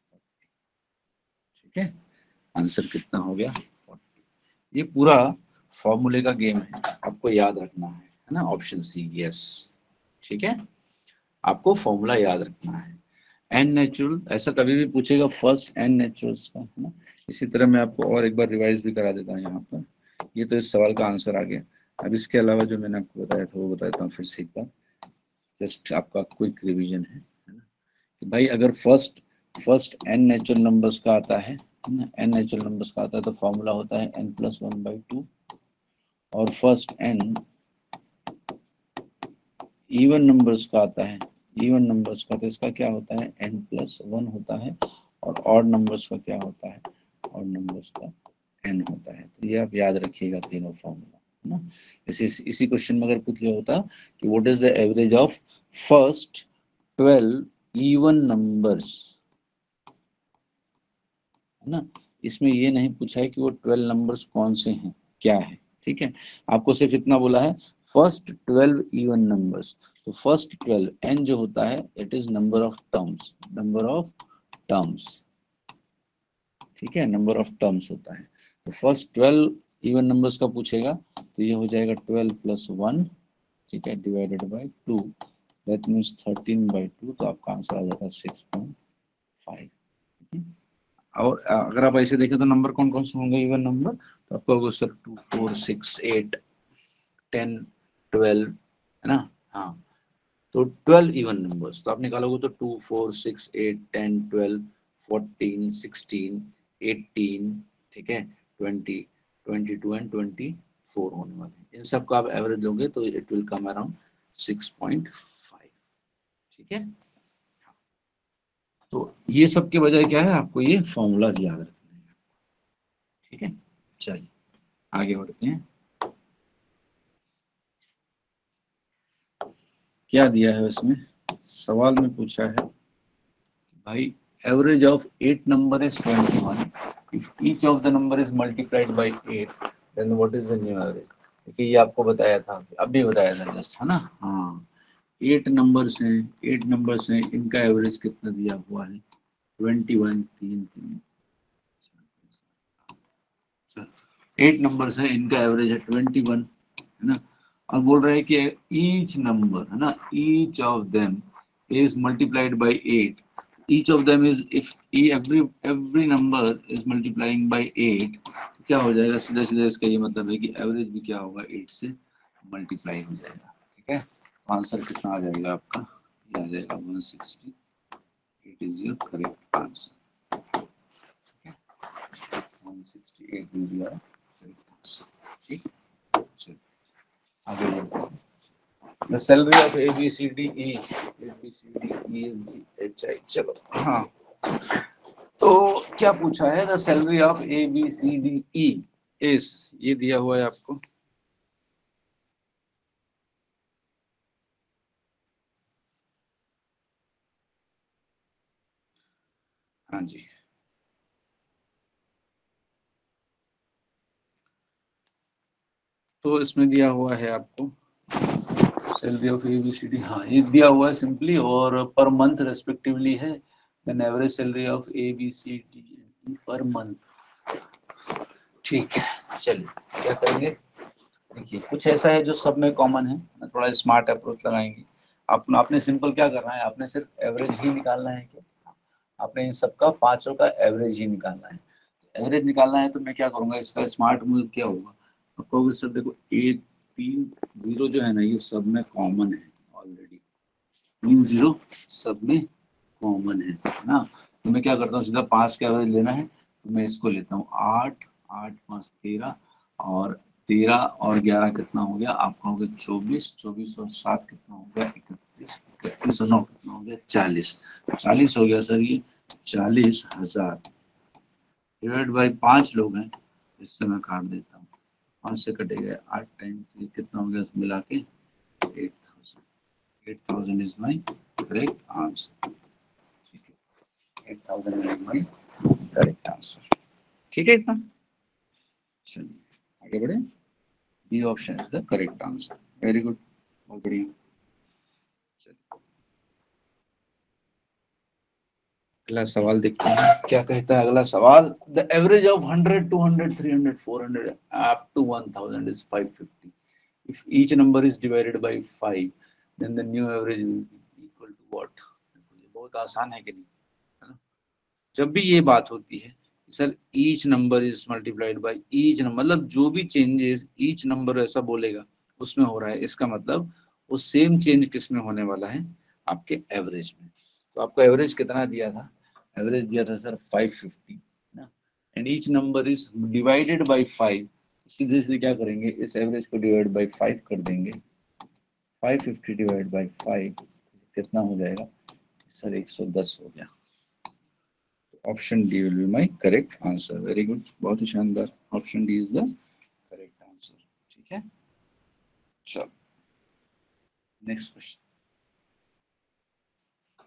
ठीक है। आंसर कितना हो गया, 40। ये पूरा फॉर्मूले का गेम है, आपको याद रखना है ना, ऑप्शन सी यस, ठीक है। आपको फॉर्मूला याद रखना है। एन नेचुरल ऐसा कभी भी पूछेगा, फर्स्ट एन नेचुरल्स का, है ना। इसी तरह मैं आपको और एक बार रिवाइज भी करा देता हूँ यहाँ पर, ये तो इस सवाल का आंसर आ गया। अब इसके अलावा जो मैंने आपको बताया था वो बताता हूँ फिर से एक बार, जस्ट आपका क्विक रिवीजन है ना, कि भाई अगर फर्स्ट एन नेचुरल नंबर्स का आता है ना, एन नेचुरल नंबर्स का आता है तो फॉर्मूला होता है n+1/2, और फर्स्ट एन इवन नंबर्स का आता है, इवन नंबर्स का तो इसका क्या होता है, n+1 होता है, और ऑड नंबर्स का क्या होता है, ऑड नंबर्स का n होता है। तो ये आप याद रखिएगा तीनों फॉर्मूला, है ना। इसी क्वेश्चन में अगर पूछ लिया होता कि what is the average of first 12 even numbers, है ना, इसमें ये नहीं पूछा है कि वो 12 नंबर्स कौन से हैं, क्या है, ठीक है। आपको सिर्फ इतना बोला है फर्स्ट 12 इवन नंबर्स। तो फर्स्ट 12 n जो होता है it is number of terms, number of terms, ठीक है, नंबर ऑफ टर्म्स होता है। तो फर्स्ट 12 इवन नंबर्स का पूछेगा तो ये हो जाएगा 12 प्लस 1, ठीक है, डिवाइडेड बाय 2, दैट मीन्स 13/2, तो आपका आंसर आ जाता है 6.5। और अगर आप ऐसे देखें तो नंबर कौन कौन से होंगे इवन नंबर, तो आपको होगा सर 2 4 6 8 10 12, है ना, हाँ, तो 12 इवन नंबर्स तो आप निकालोगे तो 2 4 6 8 10 12 14 16 18, ठीक है, 20 22 एंड 24 होने वाले हैं। इन सब का आप एवरेज लोगे तो इट विल कम अराउंड 6.5, ठीक है। तो ये सब के बजाय क्या है, आपको ये फॉर्मूलाज याद रखना है, ठीक है। चलिए आगे बढ़ते हैं। क्या दिया है इसमें, सवाल में पूछा है भाई average of 8 number is 21, if each of the number is multiplied by 8 then what is the new average. देखिए ये आपको बताया था, अभी बताया था जस्ट, है ना, हाँ, 8 नंबर्स हैं, 8 नंबर्स हैं, इनका एवरेज कितना दिया हुआ है 21, 3 3 8 नंबर्स है, इनका एवरेज है 21, है ना, और बोल रहे हैं कि ईच नंबर, है ना, each of them is multiplied by 8, each of them is, if every number is multiplying by 8, तो क्या हो जाएगा, सीधा सीधा इसका ये मतलब है कि एवरेज भी क्या होगा 8 से मल्टीप्लाई हो जाएगा, ठीक है। आंसर कितना आ जाएगा आपका, ये आ जाएगा 160, it is your correct answer, 168 will be our correct answer, ठीक, चलिए आगे बढ़ते हैं। The salary of A B C D E, A B C D E F G H I, चलो हाँ, तो क्या पूछा है, the salary of A B C D E is, ये दिया हुआ है आपको, हाँ जी, तो इसमें दिया हुआ है आपको salary of A B C D, हाँ ये दिया हुआ है सिंपली, और पर मंथ रेस्पेक्टिवली है, then average salary of A B C D per month, ठीक है। चलिए क्या करेंगे, देखिए कुछ ऐसा है जो सब में कॉमन है, थोड़ा स्मार्ट अप्रोच लगाएंगे। आपने सिंपल क्या करना है, आपने सिर्फ एवरेज ही निकालना है, क्या आपने इन सबका पांचों का एवरेज ही निकालना है। एवरेज निकालना है तो मैं क्या करूंगा, इसका स्मार्ट मूव क्या होगा, आप कहोगे सर देखो ए 3 0 जो है ना ये सब में कॉमन है, ऑलरेडी 3 0 सब में कॉमन है ना, तो मैं क्या करता हूँ सीधा 5 का एवरेज लेना है, तो मैं इसको लेता हूँ 8 8 5 13, और 13 और 11 कितना हो गया, आप कहोगे 24, 24 और 7 कितना हो गया 31, 31 और 9 कितना हो गया 40, 40 हो गया सर, ये 40,000 डिवाइड बाई 5 लोग हैं, इससे मैं काट देता हूँ, 5 से कटेगा 8 टाइम, कितना हो गया मिला के 8,000, 8,000 इज माई करेक्ट आंसर, ठीक है, 8,000 इज माई करेक्ट आंसर, ठीक है इतना। चलिए आगे बढ़े, B option is the correct answer, very good, बहुत बढ़िया। चलिए अगला सवाल देखते हैं क्या कहता है अगला सवाल, the average of 100 200 300 400 up to 1000 is 550, if each number is divided by 5 then the new average will be equal to what, बहुत आसान है कि नहीं, है ना, जब भी ये बात होती है sir each number is multiplied by each number, मतलब जो भी चेंजेस ईच नंबर ऐसा बोलेगा उसमें हो रहा है, इसका मतलब वो सेम चेंज किस में होने वाला है, आपके एवरेज में। तो आपको एवरेज कितना दिया था, एवरेज दिया था सर 550 ना, and each number is divided by 5, सीधे सीधे क्या करेंगे, इस एवरेज को डिवाइड बाय 5 कर देंगे, 550 डिवाइड बाय 5 कितना हो जाएगा सर 110 हो गया, option D will be my correct answer, very good, बहुत ही शानदार, option D is the correct answer, ठीक है। चलो नेक्स्ट क्वेश्चन,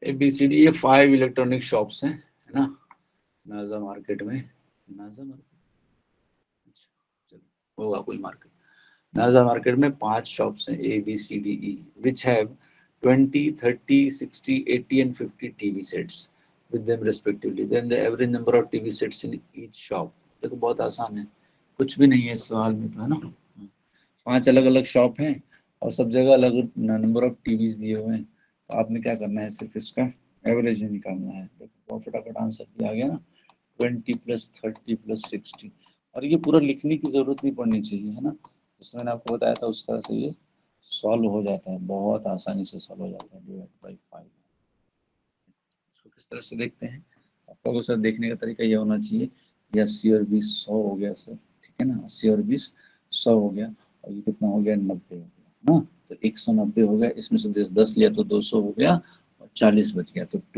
ABCD ये 5 इलेक्ट्रॉनिक शॉप्स हैं, है ना, नाजा मार्केट में। नाजा मार्केट, अच्छा चलो होगा कोई मार्केट। नाजा मार्केट में 5 शॉप्स हैं ABCDE which have 20, 30, 60, 80 and 50 TV sets with them respectively. Then the average number of TV sets in each shop. देखो बहुत आसान है, कुछ भी नहीं है इस सवाल में तो, है ना। 5 अलग अलग शॉप हैं और सब जगह अलग नंबर ऑफ टीवीज दिए हुए हैं, तो आपने क्या करना है, सिर्फ इसका एवरेज निकालना है। देखो बहुत फटाफट आंसर भी आ गया ना, 20 + 30 + 60। और ये पूरा लिखने की जरूरत नहीं पड़नी चाहिए, है ना, जैसे मैंने आपको बताया था उस तरह से ये सॉल्व हो जाता है, बहुत आसानी से सॉल्व हो जाता है, डिवाइड बाई 5। इसको किस तरह से देखते हैं, आपको सर देखने का तरीका ये होना चाहिए, ये 80 और 20 100 हो गया सर, ठीक है ना, 80 और 20 100 हो गया, और ये कितना हो गया, 90 हो गया ना, तो 190 हो गया, इसमें से 10 लिया तो 200 हो गया और 40 बच गया, तो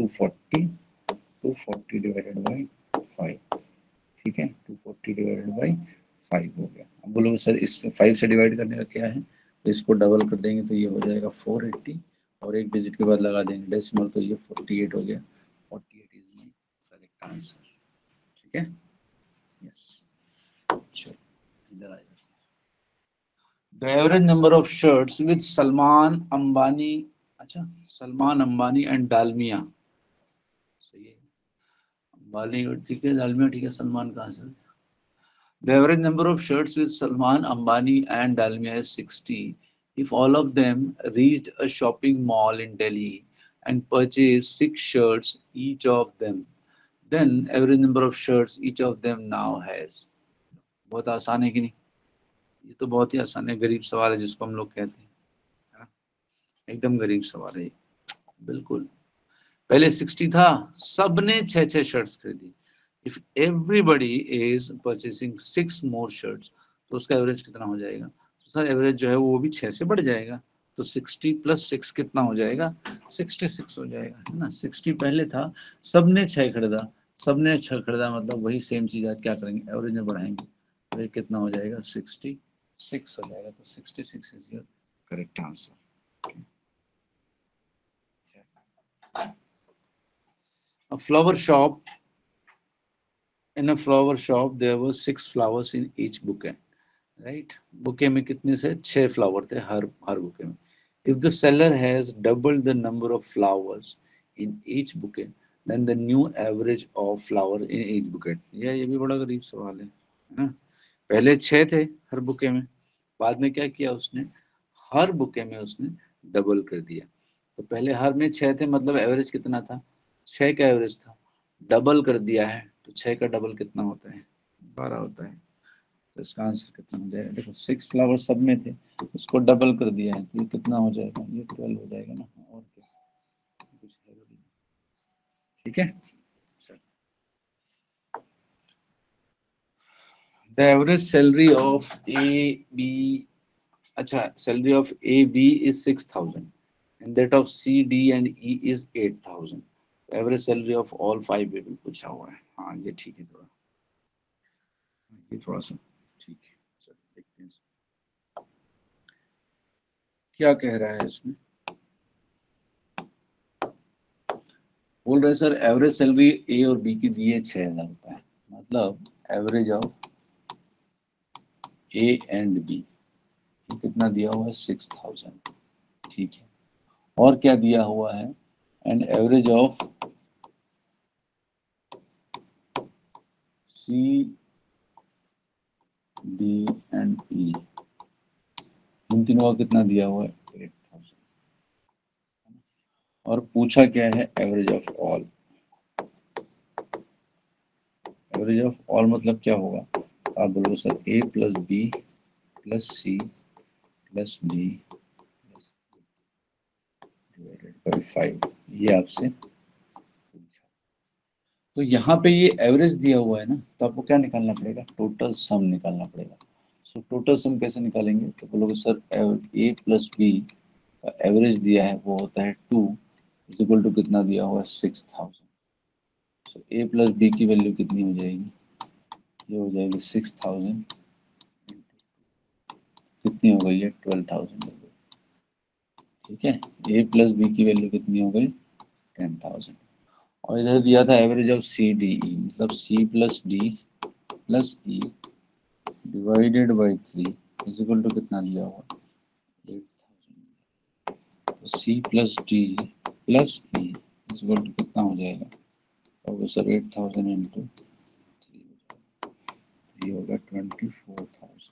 240 डिवाइडेड बाई 5, ठीक है, 240 डिवाइडेड बाई 5 हो गया। अब बोलोगे सर इस 5 से डिवाइड करने का क्या है, तो इसको डबल कर देंगे तो ये हो जाएगा 480, और एक डिजिट के बाद लगा देंगे डेसिमल, तो ये 48 हो गया, 48 इज माय करेक्ट आंसर, ठीक है, यस। चलो इधर आ जाते हैं, the average number of shirts with Salman Ambani, अच्छा सलमान अंबानी एंड डालमिया, सही है, अंबानी ठीक है, डालमिया ठीक है, सलमान कहाँ से। The average number of shirts with Salman, Ambani and Dalmia is 60. If all of them reached a shopping mall in Delhi and purchased 6 shirts each of them, then average number of shirts each of them now has. बहुत आसान है कि नहीं, ये तो बहुत ही आसान है, गरीब सवाल है जिसको हम लोग कहते हैं, है ना? एकदम गरीब सवाल है, बिल्कुल। पहले 60 था, सबने 6 शर्ट्स खरीदी। If everybody is purchasing 6 more shirts, तो उसका एवरेज कितना हो जाएगा, तो सर एवरेज जो है वो भी 6 से बढ़ जाएगा, तो 60 + 6 कितना हो जाएगा, 66 हो जाएगा, है ना। 60 पहले था, सबने 6 खरीदा, सबने 6 खरीदा, मतलब वही सेम चीज आज क्या करेंगे, एवरेज में बढ़ाएंगे, तो ये कितना हो जाएगा, 66 हो जाएगा, तो 66 is your correct answer. A flower shop, in a flower shop there were 6 flowers in each bouquet, right? Bouquet में कितने से 6 फ्लावर थे हर बुके में। If the seller has doubled the number of flowers in each bouquet, then the new average of flower in each bouquet. ये भी बड़ा गरीब सवाल है ना। पहले 6 थे हर बुके में, बाद में क्या किया उसने, हर बुके में उसने डबल कर दिया। तो पहले हर में 6 थे, मतलब एवरेज कितना था, 6 का एवरेज था, डबल कर दिया है, तो 6 का डबल कितना होता है, 12 होता है, तो इसका आंसर कितना हो जाएगा, देखो 6 फ्लावर सब में थे, उसको डबल कर दिया है, तो ये कितना हो जाएगा, ये 12 हो जाएगा ना, और क्या, कुछ है भी नहीं, ठीक है। The average salary of A B, अच्छा salary of A B is 6000 and that of C, D and E is 8000. Average salary of all 5 people पूछा हुआ है, हाँ ये ठीक है, थोड़ा ये थोड़ा सा ठीक है, चलो देखते हैं क्या कह रहा है इसमें। बोल रहे सर एवरेज सैलरी ए और बी की दी है 6000 रुपए, मतलब average of A and B कितना दिया हुआ है, 6000, ठीक है, और क्या दिया हुआ है, and average of C D and E, इन तीनों का कितना दिया हुआ है, 8000, और पूछा क्या है, average of all. Average of all मतलब क्या होगा, आप बोलोगे sir A + B + C + D divided by 5, ये आपसे पूछा। तो यहाँ पे ये एवरेज दिया हुआ है ना, तो आपको क्या निकालना पड़ेगा, टोटल सम निकालना पड़ेगा। सो टोटल सम कैसे निकालेंगे, तो बोलोगे सर ए + बी का एवरेज दिया है वो होता है 2 इक्वल टू कितना दिया हुआ है, 6000। सो ए + बी की वैल्यू कितनी हो जाएगी, ये हो जाएगी 6000, कितनी हो गई है, 12000 हो गई, ठीक है। ए + बी की वैल्यू कितनी हो गई, 10,000। और इधर दिया था average of C D E, मतलब C plus D plus E divided by 3 is equal to कितना दिया हुआ, 8,000। तो C plus D plus E is equal to कितना हो जाएगा, और सर 8,000 इंटू 3, ये होगा 24,000।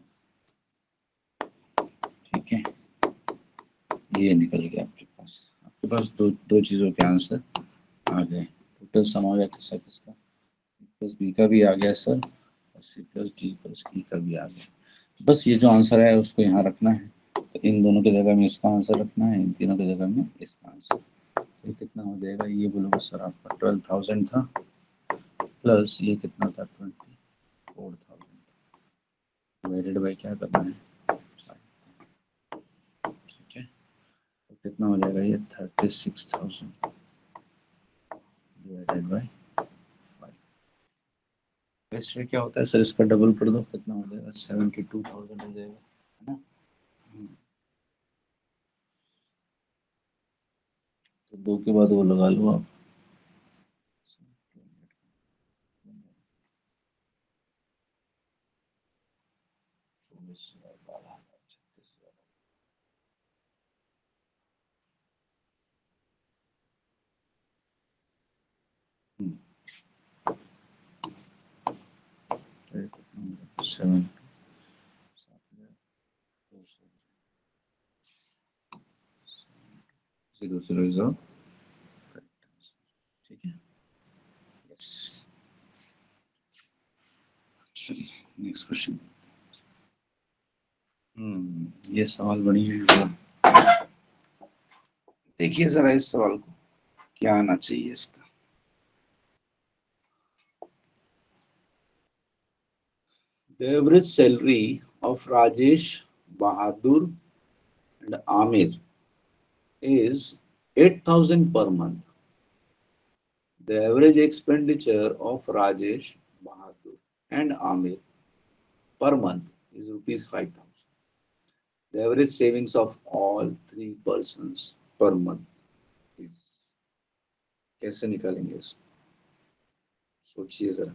ठीक है, ये निकल गया आपके पास दो चीज़ों के आंसर आ गए। टोटल सम आ गया किसका किसका, प्लस बी का भी आ गया सर, और C plus D plus E का भी आ गया। बस ये जो आंसर है उसको यहाँ रखना है, तो इन दोनों की जगह में इसका आंसर रखना है, इन तीनों की जगह में इसका आंसर। तो कितना हो जाएगा, ये बोलोगे सर आपका 12,000 था, प्लस ये कितना था 24,000, डिवाइडेड बाई क्या करना है, ठीक है। तो कितना हो जाएगा ये 36,000 डिवाइडेड बाई 5। इसमें क्या होता है सर, इसका डबल कर दो, कितना हो जाएगा 72,000 हो जाएगा, है ना। तो 2 के बाद वो लगा लो आप, सेवन 0 ठीक है। यस, चलिए नेक्स्ट क्वेश्चन। ये सवाल बड़ी है, देखिए जरा इस सवाल को क्या आना चाहिए इसका। The average salary of Rajesh, Bahadur and Amir is 8,000 per month. The average expenditure of Rajesh, Bahadur and Amir per month is rupees 5,000. The average savings of all three persons per month is, कैसे निकालेंगे इसको, सोचिए जरा।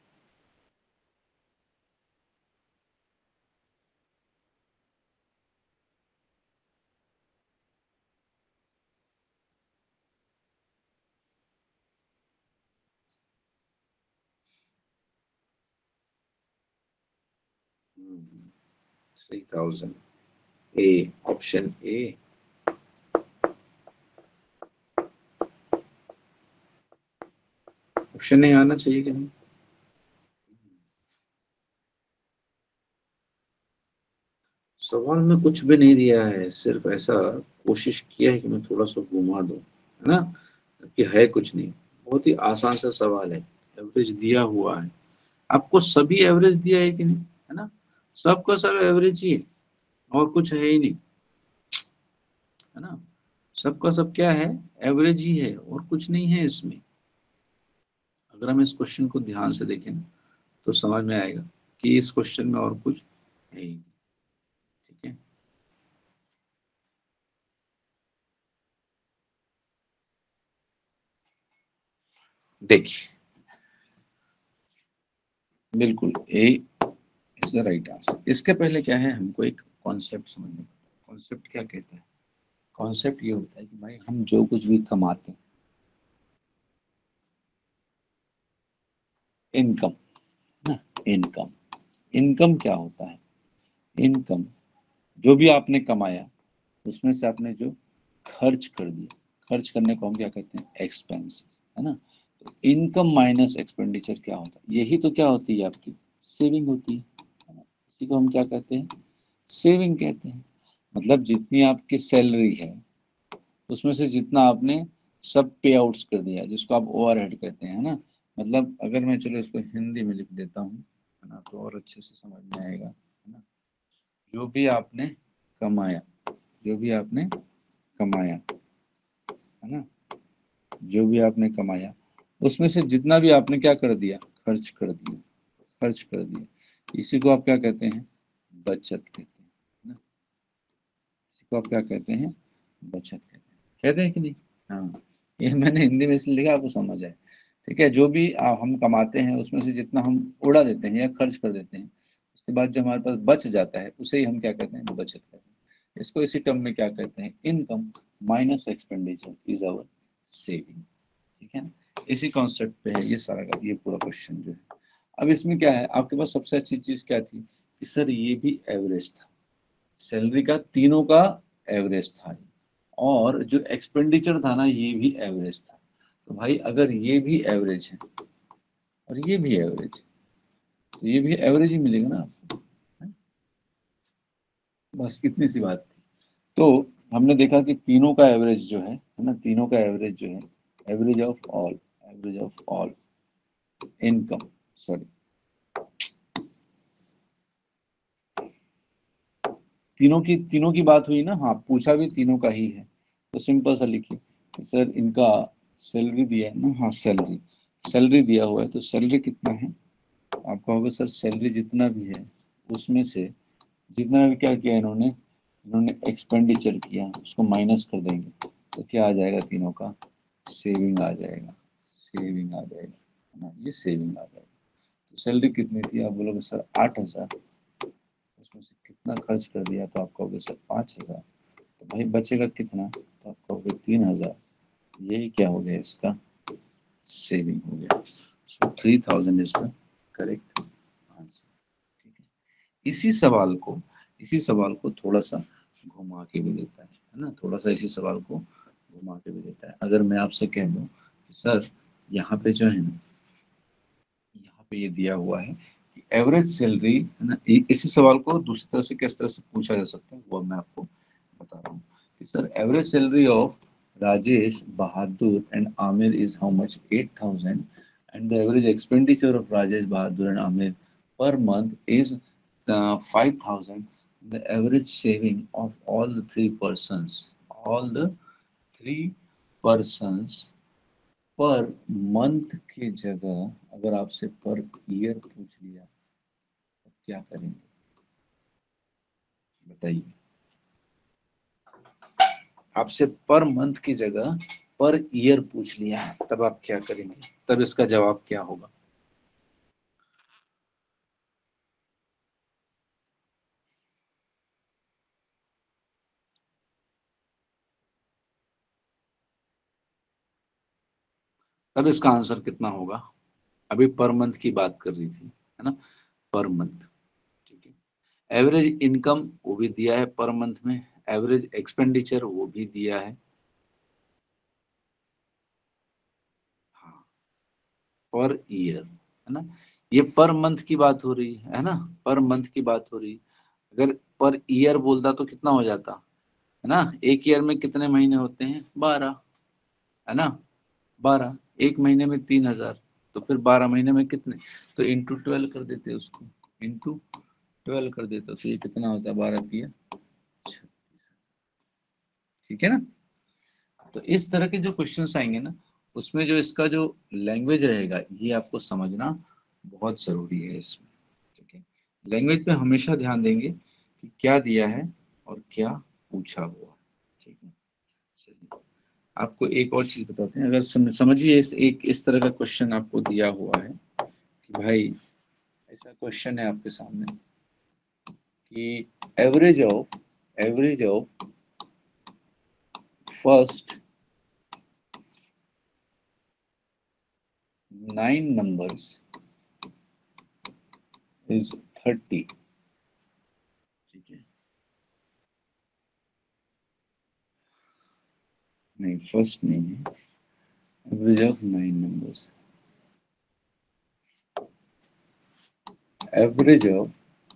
Hmm, 3,000 A, option A। Option A आना चाहिए कि नहीं। सवाल में कुछ भी नहीं दिया है, सिर्फ ऐसा कोशिश किया है कि मैं थोड़ा सा घुमा दूं, है ना, कि है कुछ नहीं, बहुत ही आसान सा सवाल है। एवरेज दिया हुआ है, आपको सभी एवरेज दिया है कि नहीं, है ना, सबका सब एवरेज ही है और कुछ है ही नहीं, है ना, सबका सब क्या है, एवरेज ही है और कुछ नहीं है इसमें। अगर हम इस क्वेश्चन को ध्यान से देखें तो समझ में आएगा कि इस क्वेश्चन में और कुछ है ही नहीं। ठीक है, देखिए बिल्कुल A is the right answer. इसके पहले क्या है, हमको एक कॉन्सेप्ट समझने का। कॉन्सेप्ट क्या कहता है, कॉन्सेप्ट ये होता है कि भाई हम जो कुछ भी कमाते हैं, इनकम ना, इनकम, इनकम क्या होता है, इनकम जो भी आपने कमाया उसमें से आपने जो खर्च कर दिया, खर्च करने को हम क्या कहते हैं, एक्सपेंस, है ना। तो इनकम माइनस एक्सपेंडिचर क्या होता है, यही तो क्या होती है आपकी सेविंग होती है ना? इसी को हम क्या कहते हैं, सेविंग कहते हैं। मतलब जितनी आपकी सैलरी है उसमें से जितना आपने सब पे आउट्स कर दिया, जिसको आप ओवरहेड कहते हैं, ना। मतलब अगर मैं चलो इसको हिंदी में लिख देता हूँ, है ना, तो और अच्छे से समझ में आएगा, है ना। जो भी आपने कमाया, जो भी आपने कमाया, है ना, जो भी आपने कमाया उसमें से जितना भी आपने क्या कर दिया, खर्च कर दिया, खर्च कर दिया, इसी को आप क्या कहते हैं, बचत कहते हैं, है ना। इसी को आप क्या कहते हैं, बचत कहते हैं कि नहीं। हाँ, ये मैंने हिंदी में इसलिए लिखा आपको समझ आए। ठीक है, जो भी हम कमाते हैं उसमें से जितना हम उड़ा देते हैं या खर्च कर देते हैं, उसके बाद जो हमारे पास बच जाता है उसे ही हम क्या कहते हैं, बचत कहते हैं। इसको इसी टर्म में क्या कहते हैं, income minus expenditure is our saving. ठीक है ना, इसी कॉन्सेप्ट पे है ये सारा का ये पूरा क्वेश्चन जो है। अब इसमें क्या है, आपके पास सबसे अच्छी चीज क्या थी कि सर ये भी एवरेज था, सैलरी का तीनों का एवरेज था, और जो एक्सपेंडिचर था ना ये भी एवरेज था। तो भाई अगर ये भी एवरेज है और ये भी एवरेज, तो ये भी एवरेज ही मिलेगा ना आपको, है? बस इतनी सी बात थी। तो हमने देखा कि तीनों का एवरेज जो है ना, तीनों का एवरेज जो है, average of all, average of all income, sorry, तीनों की बात हुई ना, हाँ पूछा भी तीनों का ही है। तो सिंपल सा लिखिए कि सर इनका सैलरी दिया है ना, हाँ सैलरी, सैलरी दिया हुआ है, तो सैलरी कितना है, आप कहोगे सर सैलरी जितना भी है उसमें से जितना भी क्या किया इन्होंने, इन्होंने एक्सपेंडिचर किया उसको माइनस कर देंगे, तो क्या आ जाएगा, तीनों का सेविंग आ जाएगा, सेविंग आ जाएगा, है ना, ये सेविंग आ जाएगा। तो सैलरी कितनी थी, आप बोलोगे सर 8,000, उसमें से कितना खर्च कर दिया, तो आप कहोगे सर 5,000, तो भाई बचेगा कितना, तो आप कहोगे 3,000, यही क्या हो गया, इसका सेविंग हो गया। So 3,000 is the correct answer. ठीक है, इसी सवाल को थोड़ा सा घुमा के भी देता है ना, थोड़ा सा इसी सवाल को घुमा के भी देता है। अगर मैं आपसे कह दूं कि सर यहाँ पे जो है ना, यहाँ पे ये दिया हुआ है कि एवरेज सैलरी है ना, इसी सवाल को दूसरी तरह से किस तरह से पूछा जा सकता है वो मैं आपको बता रहा हूँ कि sir average salary of Rajesh Bahadur and Aamir is how much, 8,000, and the average expenditure of Rajesh Bahadur and Amir per month is 5,000. The average saving of all the three persons per month की जगह अगर आपसे पर ईयर पूछ लिया तो क्या करेंगे, बताइए। आपसे पर मंथ की जगह पर ईयर पूछ लिया तब आप क्या करेंगे, तब इसका जवाब क्या होगा। तब इसका आंसर कितना होगा, अभी पर मंथ की बात कर रही थी, है ना, पर मंथ। ठीक है, एवरेज इनकम वो भी दिया है पर मंथ में, एवरेज एक्सपेंडिचर वो भी दिया है, हाँ, पर ईयर, है ना, ये पर मंथ की बात हो रही है ना, पर मंथ की बात हो रही है। अगर पर ईयर बोलता तो कितना हो जाता, है ना, एक ईयर में कितने महीने होते हैं, 12, है ना, 12, एक महीने में 3,000, तो फिर 12 महीने में कितने, तो इंटू 12 कर देते उसको, इंटू 12 कर देते, तो ये कितना होता है, 12 3, ठीक है ना। तो इस तरह के जो क्वेश्चंस आएंगे ना, उसमें जो इसका जो लैंग्वेज रहेगा ये आपको समझना बहुत जरूरी है इसमें। ठीक है, लैंग्वेज पे हमेशा ध्यान देंगे कि क्या दिया है और क्या पूछा हुआ है। ठीक है, चलिए आपको एक और चीज बताते हैं, अगर समझिए एक इस तरह का क्वेश्चन आपको दिया हुआ है कि भाई ऐसा क्वेश्चन है आपके सामने कि average of first 9 numbers is 30। ठीक है, नहीं फर्स्ट नहीं है, average of 9 numbers, average of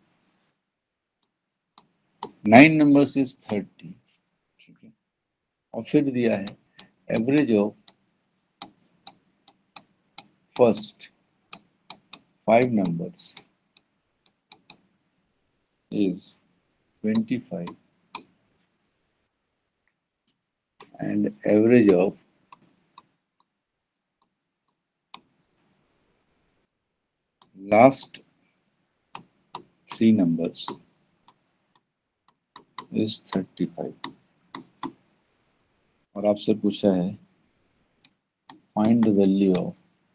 9 numbers is 30। ठीक है, और फिर दिया है average of first 5 numbers is 25, and average of last 3 numbers is 35। और आपसे पूछा है find the value of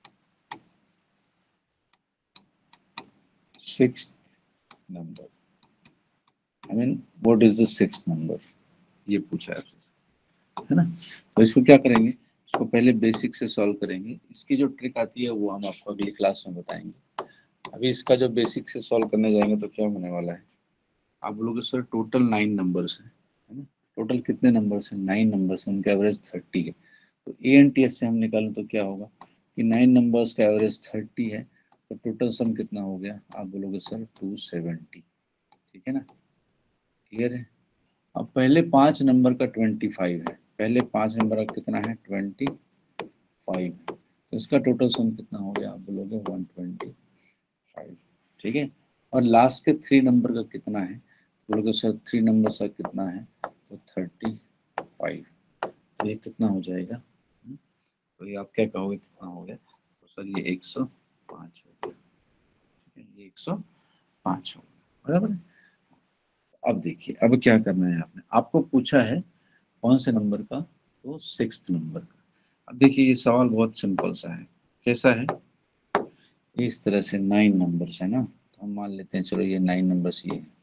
sixth number. I mean, what is the sixth number? ये पूछा है आपसे, है ना। तो इसको क्या करेंगे, इसको पहले बेसिक से सॉल्व करेंगे। इसकी जो ट्रिक आती है वो हम आपको अगली क्लास में बताएंगे। अभी इसका जो बेसिक से सॉल्व करने जाएंगे तो क्या होने वाला है, आप बोलोगे सर टोटल 9 नंबर्स है ना। टोटल कितने नंबर्स हैं, 9 नंबर्स हैं, उनका एवरेज 30 है। तो ए एन टी एस से हम निकालें तो क्या होगा कि 9 नंबर्स का एवरेज 30 है, तो टोटल सम कितना हो गया, आप बोलोगे सर 270। ठीक है ना, क्लियर है। अब पहले 5 नंबर का 25 है, पहले 5 नंबर का कितना है 25, तो इसका टोटल सम कितना हो गया, आप बोलोगे 125। ठीक है, और लास्ट के 3 नंबर का कितना है, बोलोगे सर 3 नंबर का कितना है, तो 35। तो ये कितना हो जाएगा, तो ये आप क्या कहोगे कितना हो गया, तो सर ये 105 हो गया, ये 105 हो गया, बराबर है। अब देखिए, अब क्या करना है आपने, आपको पूछा है कौन से नंबर का, तो 6th नंबर का। अब देखिए ये सवाल बहुत सिंपल सा है, कैसा है, इस तरह से 9 नंबर्स है ना, तो हम मान लेते हैं चलो ये 9 नंबर्स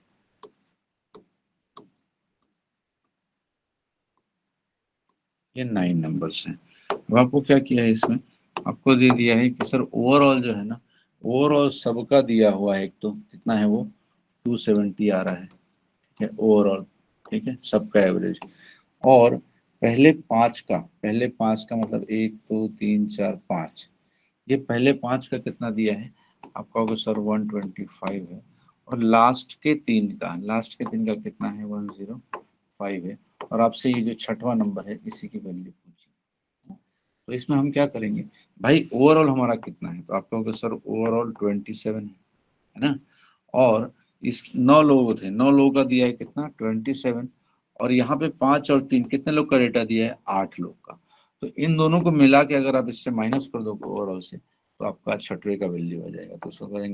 ये 9 नंबर्स हैं। अब आपको क्या किया है, इसमें आपको दे दिया है कि सर ओवरऑल जो है ना, ओवरऑल सबका दिया हुआ है, एक तो कितना है वो 270 आ रहा है, ठीक है ओवरऑल, ठीक है सबका एवरेज। और पहले पांच का मतलब 1 2 3 4 5, ये पहले 5 का कितना दिया है, आप कहोगे सर 125 है। और लास्ट के तीन का कितना है 105 है। और आपसे ये जो छठवां नंबर है इसी की वैल्यू पूछी। तो इसमें हम क्या करेंगे भाई, ओवरऑल हमारा कितना है, तो आप कहोगे सर ओवरऑल 27 है ना। और इस 9 लोग थे, 9 लोगों का दिया है कितना 27, और यहाँ पे 5 और 3 कितने लोग का डेटा दिया है 8 लोग का। तो इन दोनों को मिला के अगर आप इससे माइनस कर दो ओवरऑल से, तो आपका छठवे का वैल्यू आ जाएगा। तो उसको करेंगे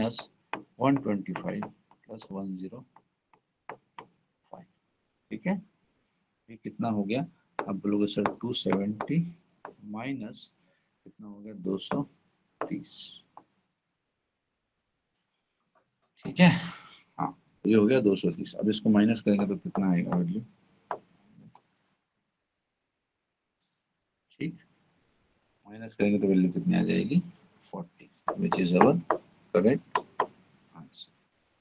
-125 + 105, ठीक है। ये कितना हो गया, आप बोलोगे सर 270 माइनस कितना हो गया 230, ठीक है। हाँ, ये हो गया 230। अब इसको माइनस करेंगे तो कितना आएगा वैल्यू, ठीक, माइनस करेंगे तो वैल्यू कितनी आ जाएगी 40, which is our correct answer,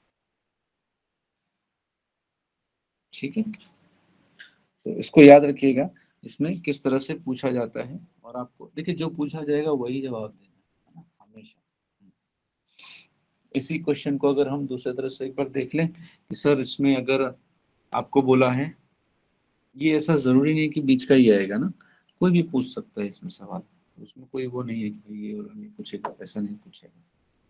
ठीक है। तो इसको याद रखिएगा, इसमें किस तरह से पूछा जाता है, और आपको देखिए जो पूछा जाएगा वही जवाब देना है ना हमेशा। इसी क्वेश्चन को अगर हम दूसरे तरह से एक बार देख लें कि सर इसमें अगर आपको बोला है, ये ऐसा जरूरी नहीं कि बीच का ही आएगा ना, कोई भी पूछ सकता है इसमें सवाल, उसमें कोई वो नहीं है कि भाई ये वाला नहीं पूछेगा, ऐसा नहीं पूछेगा।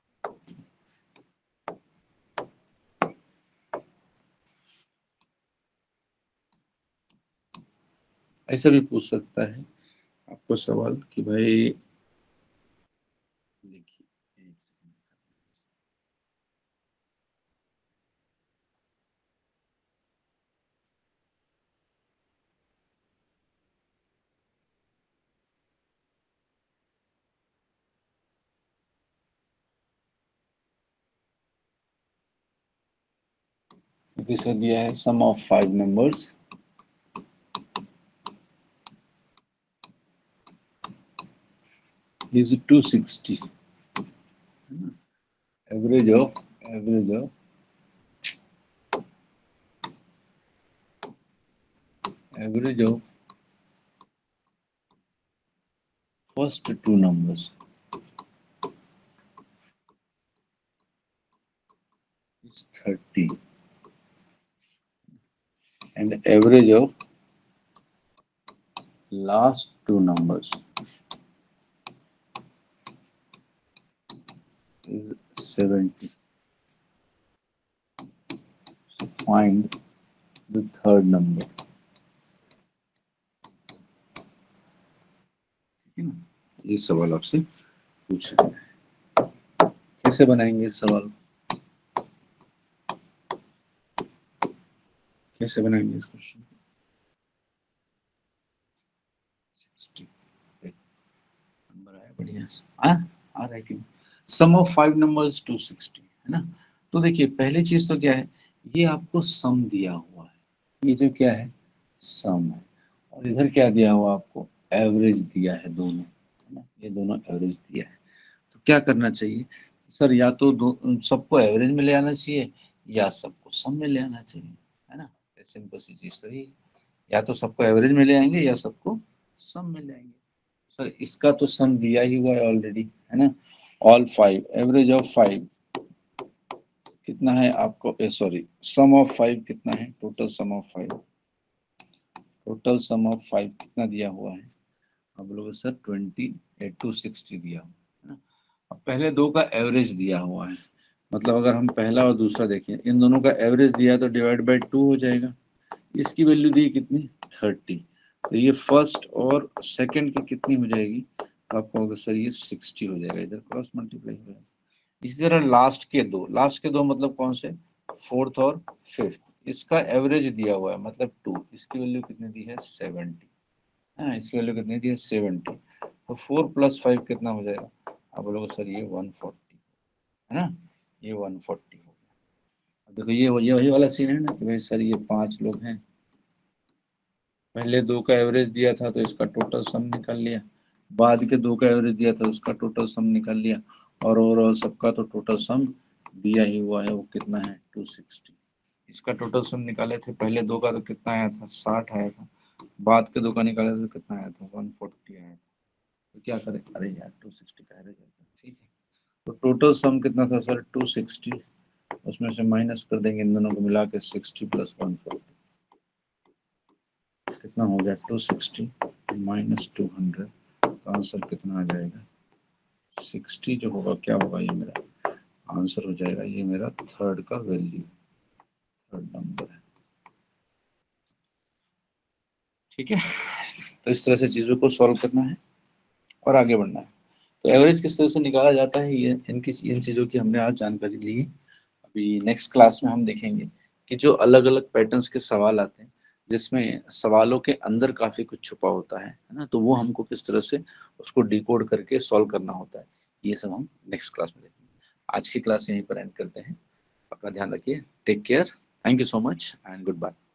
ऐसा भी पूछ सकता है आपको सवाल कि भाई देखिए, एक सेकंड, सर दिया है sum of 5 numbers is 260, average of average of first 2 numbers is 30 and average of last 2 numbers is 70. So find the third number. ये सवाल आपसे पूछ रहे हैं, कैसे बनाएंगे इस सवाल, कैसे बनाएंगे इस क्वेश्चन को 60 बढ़िया आ रहा है कि सम ऑफ 5 नंबर्स 260 है ना। तो देखिए पहली चीज तो क्या है, ये आपको सम दिया हुआ है, ये जो क्या है सम है, और इधर क्या दिया हुआ आपको एवरेज दिया है, दोनों है ना, ये दोनों एवरेज दिया है। तो क्या करना चाहिए सर, या तो सबको एवरेज में ले आना चाहिए या सबको सम में ले आना चाहिए, है ना। सिंपल सी चीज तो यही, या तो सबको एवरेज में ले आएंगे या सबको सम में ले आएंगे। सर इसका तो सम दिया ही हुआ है ऑलरेडी, है ना। ऑल 5, एवरेज ऑफ 5 कितना है आपको, सॉरी सम ऑफ 5 कितना है, total sum of 5, total sum of 5 कितना दिया हुआ है, आप बोलोगे सर 260 दिया हुआ है ना। अब पहले दो का एवरेज दिया हुआ है, मतलब अगर हम पहला और दूसरा देखें, इन दोनों का एवरेज दिया तो डिवाइड बाय 2 हो जाएगा। इसकी वैल्यू दी कितनी 30, तो ये फर्स्ट और सेकंड की कितनी हो जाएगी, तो आपको होगा सर ये 60 हो जाएगा, इधर क्रॉस मल्टीप्लाई हो जाएगा। इसी तरह लास्ट के दो मतलब कौन से, फोर्थ और फिफ्थ, इसका एवरेज दिया हुआ है मतलब 2, इसकी वैल्यू कितनी दी है 70, हाँ इसकी वैल्यू कितनी दी है 70, तो 4 + 5 कितना हो जाएगा, आप बोलोगे सर ये 140 है ना, ये 140 हो गया। देखो ये वही वाला सीन है ना कि भाई सर ये 5 लोग हैं, पहले दो का एवरेज दिया था तो इसका टोटल सम निकाल लिया, बाद के दो का एवरेज दिया था उसका टोटल सम निकाल लिया, और ओवरऑल सबका तो टोटल सम दिया ही हुआ है, वो कितना है 260। इसका टोटल सम निकाले थे, पहले दो का तो कितना आया था 60 आया था, बाद के दो का निकाले थे तो कितना आया था 140 आया था। तो क्या करें, अरे यार 260 का एवरेज आता है, ठीक है। तो टोटल सम कितना था सर 260, उसमें से माइनस कर देंगे इन दोनों को मिला के 60 + 140, कितना हो गया 260 - 200, तो आंसर कितना आ जाएगा 60 जो होगा, क्या होगा ये मेरा आंसर हो जाएगा, ये मेरा थर्ड का वैल्यू, थर्ड नंबर है, ठीक है। तो इस तरह से चीजों को सॉल्व करना है और आगे बढ़ना है। तो एवरेज किस तरह से निकाला जाता है, ये इन चीजों की हमने आज जानकारी ली है। अभी नेक्स्ट क्लास में हम देखेंगे कि जो अलग अलग पैटर्न्स के सवाल आते हैं, जिसमें सवालों के अंदर काफी कुछ छुपा होता है ना, तो वो हमको किस तरह से उसको डिकोड करके सॉल्व करना होता है, ये सब हम नेक्स्ट क्लास में देखेंगे। आज की क्लास यहीं पर एंड करते हैं, अपना ध्यान रखिए, take care, thank you so much and good bye.